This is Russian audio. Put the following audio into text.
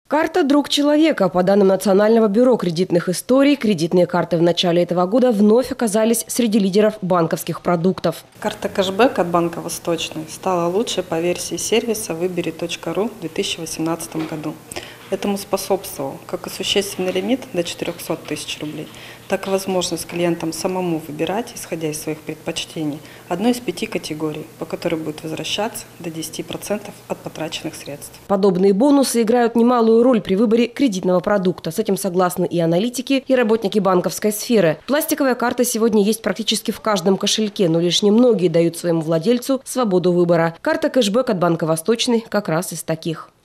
Карта «Друг человека». По данным Национального бюро кредитных историй, кредитные карты в начале этого года вновь оказались среди лидеров банковских продуктов. Карта кэшбэк от Банка Восточный стала лучшей по версии сервиса выбери.ру в 2018 году. Этому способствовал как и существенный лимит до 400 тысяч рублей, так и возможность клиентам самому выбирать, исходя из своих предпочтений, одну из 5 категорий, по которой будет возвращаться до 10% от потраченных средств. Подобные бонусы играют немалую роль при выборе кредитного продукта. С этим согласны и аналитики, и работники банковской сферы. Пластиковая карта сегодня есть практически в каждом кошельке, но лишь немногие дают своему владельцу свободу выбора. Карта кэшбэк от Банка Восточный как раз из таких.